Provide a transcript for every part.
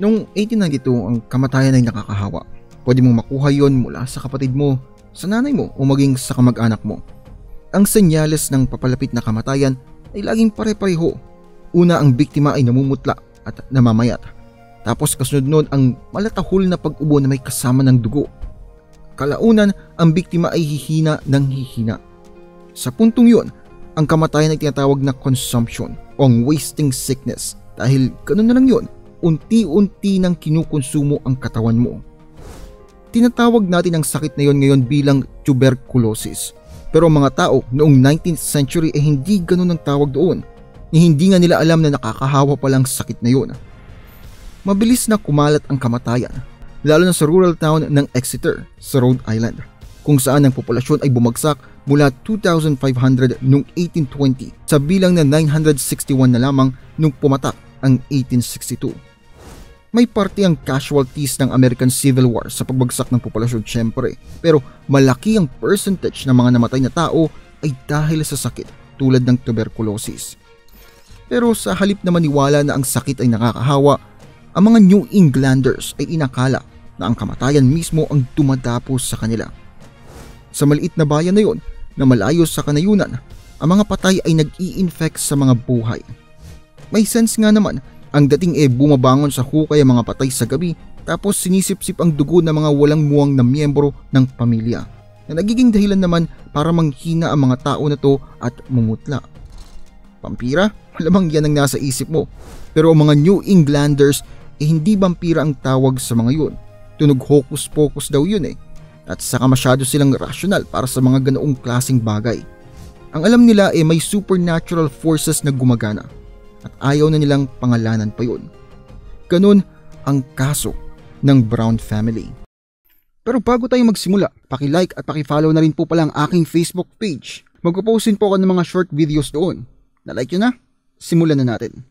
Noong 1892, ang kamatayan ay nakakahawa. Pwede mong makuha yon mula sa kapatid mo, sa nanay mo o maging sa kamag-anak mo. Ang senyales ng papalapit na kamatayan ay laging pare-pareho. Una, ang biktima ay namumutla at namamayat. Tapos kasunod nun ang malatahol na pag-ubo na may kasama ng dugo. Kalaunan, ang biktima ay hihina ng hihina. Sa puntong yun, ang kamatayan ay tinatawag na consumption o ang wasting sickness dahil ganun na lang yun, unti-unti nang kinukonsumo ang katawan mo. Tinatawag natin ang sakit na yon ngayon bilang tuberculosis. Pero ang mga tao noong 19th century ay hindi ganun ang tawag doon. Hindi nga nila alam na nakakahawa palang sakit na yon. Mabilis na kumalat ang kamatayan, lalo na sa rural town ng Exeter sa Rhode Island, kung saan ang populasyon ay bumagsak mula 2,500 noong 1820 sa bilang na 961 na lamang nung pumatak ang 1862. May parte ang casualties ng American Civil War sa pagbagsak ng populasyon syempre, pero malaki ang percentage ng mga namatay na tao ay dahil sa sakit tulad ng tuberculosis. Pero sa halip na maniwala na ang sakit ay nakakahawa, ang mga New Englanders ay inakala na ang kamatayan mismo ang dumadapos sa kanila. Sa maliit na bayan na yon na malayo sa kanayunan, ang mga patay ay nag-i-infect sa mga buhay. May sense nga naman, ang dating bumabangon sa hukay ang mga patay sa gabi tapos sinisip-sip ang dugo ng mga walang muwang na miyembro ng pamilya na nagiging dahilan naman para manghina ang mga tao na to at mumutla. Vampira? Malamang yan ang nasa isip mo. Pero ang mga New Englanders hindi vampira ang tawag sa mga yun. Tunog hocus-pocus daw yun At saka masyado silang rational para sa mga ganoong klaseng bagay. Ang alam nila may supernatural forces na gumagana. At ayaw na nilang pangalanan pa yun. Ganun ang kaso ng Brown family. Pero bago tayo magsimula, paki-like at paki-follow na rin po pala ang aking Facebook page. Magpo-post din po ako ng mga short videos doon. Na-like nyo na? Simulan na natin.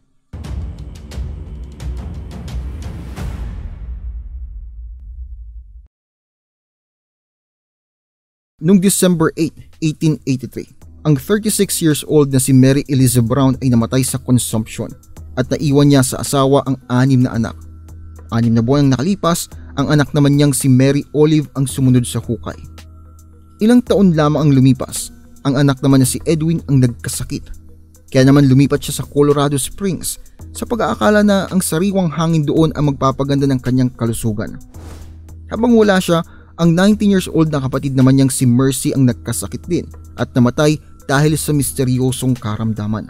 Noong December 8, 1883, ang 36 years old na si Mary Eliza Brown ay namatay sa consumption at naiwan niya sa asawa ang 6 na anak. 6 na buwan ang nakalipas, ang anak naman niyang si Mary Olive ang sumunod sa hukay. Ilang taon lamang ang lumipas, ang anak naman na si Edwin ang nagkasakit. Kaya naman lumipat siya sa Colorado Springs sa pag-aakala na ang sariwang hangin doon ang magpapaganda ng kanyang kalusugan. Habang wala siya, ang 19 years old na kapatid naman niyang si Mercy ang nagkasakit din at namatay dahil sa misteryosong karamdaman.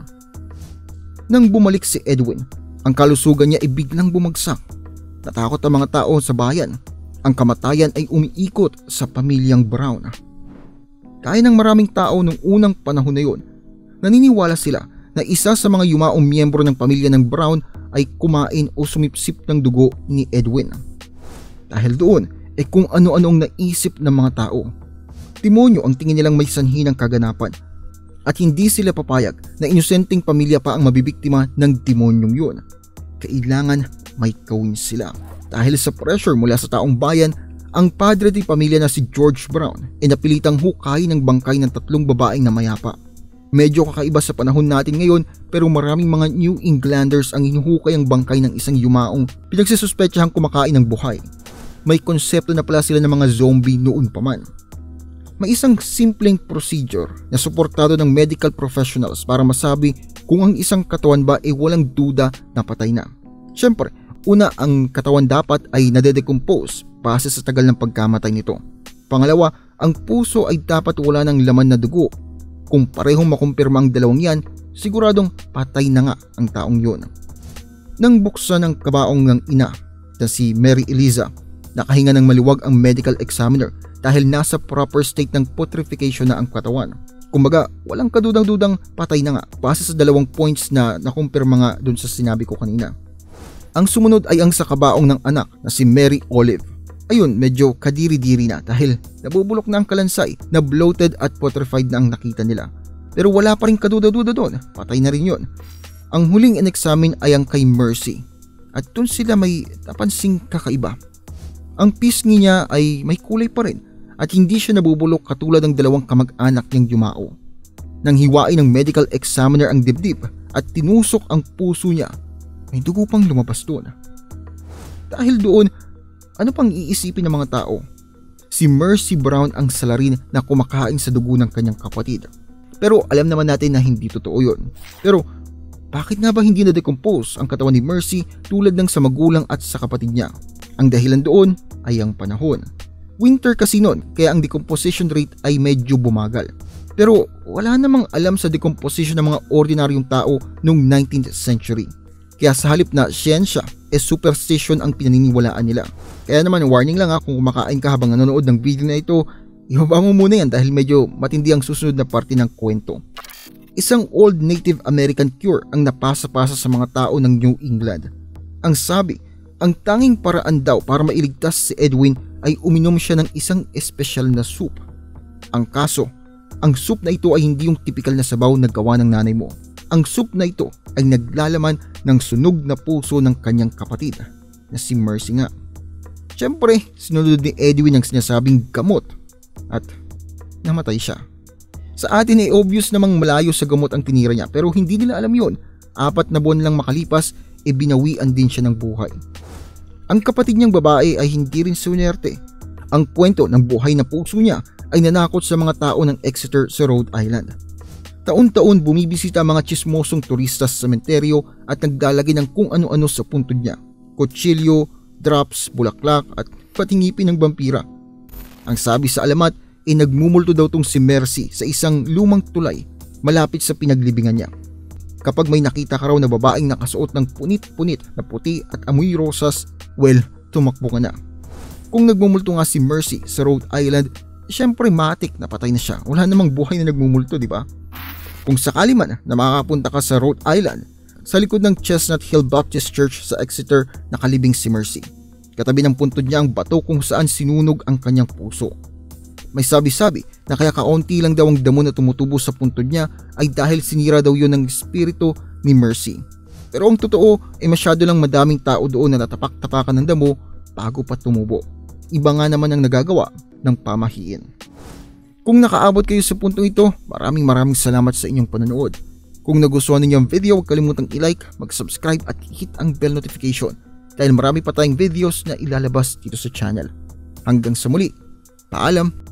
Nang bumalik si Edwin, ang kalusugan niya ay biglang bumagsak. Natakot ang mga tao sa bayan. Ang kamatayan ay umiikot sa pamilyang Brown. Kaya ng maraming tao noong unang panahon na yun, naniniwala sila na isa sa mga yumaong miyembro ng pamilya ng Brown ay kumain o sumipsip ng dugo ni Edwin. Dahil doon, kung ano-ano ang naisip ng mga tao. Demonyo ang tingin nilang may sanhi ng kaganapan at hindi sila papayag na inosenteng pamilya pa ang mabibiktima ng demonyong yun. Kailangan may gawin sila. Dahil sa pressure mula sa taong bayan, ang padre di pamilya na si George Brown ay napilitang hukayin ng bangkay ng 3 babaeng na mayapa. Medyo kakaiba sa panahon natin ngayon pero maraming mga New Englanders ang hinuhukay ang bangkay ng isang yumaong pinagsususpetsahang kumakain ng buhay. May konsepto na pala sila ng mga zombie noon pa man. May isang simpleng procedure na suportado ng medical professionals para masabi kung ang isang katawan ba ay walang duda na patay na. Siyempre, una ang katawan dapat ay nade-decompose base sa tagal ng pagkamatay nito. Pangalawa, ang puso ay dapat wala ng laman na dugo. Kung parehong makumpirma ang dalawang yan, siguradong patay na nga ang taong yun. Nang buksan ang kabaong ng ina na si Mary Eliza, nakahinga ng maluwag ang medical examiner dahil nasa proper state ng putrefaction na ang katawan. Kumbaga, walang kadudang-dudang patay na nga base sa 2 points na nakumpirma nga dun sa sinabi ko kanina. Ang sumunod ay ang sa kabaong ng anak na si Mary Olive. Ayun, medyo kadiri-diri na dahil nabubulok na ang kalansay, na bloated at putrefied na ang nakita nila. Pero wala pa rin kaduda-duda doon, patay na rin yun. Ang huling in-examine ay ang kay Mercy at dun sila may napansing kakaiba. Ang pisngi niya ay may kulay pa rin at hindi siya nabubulok katulad ng 2 kamag-anak niyang yumao. Nang hiwain ng medical examiner ang dibdib at tinusok ang puso niya, may dugo pang lumabas doon. Dahil doon, ano pang iisipin ng mga tao? Si Mercy Brown ang salarin na kumakain sa dugo ng kanyang kapatid. Pero alam naman natin na hindi totoo yun. Pero bakit nga ba hindi na-decompose ang katawan ni Mercy tulad ng sa magulang at sa kapatid niya? Ang dahilan doon ay ang panahon. Winter kasi noon, kaya ang decomposition rate ay medyo bumagal. Pero wala namang alam sa decomposition ng mga ordinaryong tao noong 19th century. Kaya sa halip na siyensya, superstition ang pinaniniwalaan nila. Kaya naman warning lang kung kumakain ka habang nanonood ng video na ito, ibaba mo muna yan dahil medyo matindi ang susunod na parte ng kwento. Isang old Native American cure ang napasa-pasa sa mga tao ng New England. Ang sabi, ang tanging paraan daw para mailigtas si Edwin ay uminom siya ng isang espesyal na soup. Ang kaso, ang soup na ito ay hindi yung tipikal na sabaw na gawa ng nanay mo. Ang soup na ito ay naglalaman ng sunog na puso ng kanyang kapatid na si Mercy nga. Siyempre, sinunod ni Edwin ang sinasabing gamot at namatay siya. Sa atin ay obvious namang malayo sa gamot ang tinira niya pero hindi nila alam yon. 4 na buwan lang makalipas, binawian din siya ng buhay. Ang kapatid niyang babae ay hindi rin sunerte. Ang kwento ng buhay na puso niya ay nanakot sa mga tao ng Exeter sa Rhode Island. Taon-taon bumibisita ang mga tsismosong turista sa sementeryo at naglalagay ng kung ano-ano sa puntod niya. Kutsilyo, drops, bulaklak at pati ngipin ng vampira. Ang sabi sa alamat ay nagmumulto daw tong si Mercy sa isang lumang tulay malapit sa pinaglibingan niya. Kapag may nakita ka raw na babaeng nakasuot ng punit-punit na puti at amoy rosas, well, tumakbo ka na. Kung nagmumulto nga si Mercy sa Rhode Island, syempre matik na patay na siya. Wala namang buhay na nagmumulto, di ba? Kung sakali man na makakapunta ka sa Rhode Island, sa likod ng Chestnut Hill Baptist Church sa Exeter nakalibing si Mercy. Katabi ng puntod niya ang bato kung saan sinunog ang kanyang puso. May sabi-sabi na kaya kaunti lang daw ang damo na tumutubo sa puntod niya ay dahil sinira daw yun ng espiritu ni Mercy. Pero ang totoo ay masyado lang madaming tao doon na natapak-tapakan ng damo bago pa tumubo. Iba nga naman ang nagagawa ng pamahiin. Kung nakaabot kayo sa puntong ito, maraming salamat sa inyong panonood. Kung nagustuhan ninyo ang video, huwag kalimutang i-like, mag-subscribe at hit ang bell notification dahil marami pa tayong videos na ilalabas dito sa channel. Hanggang sa muli, paalam!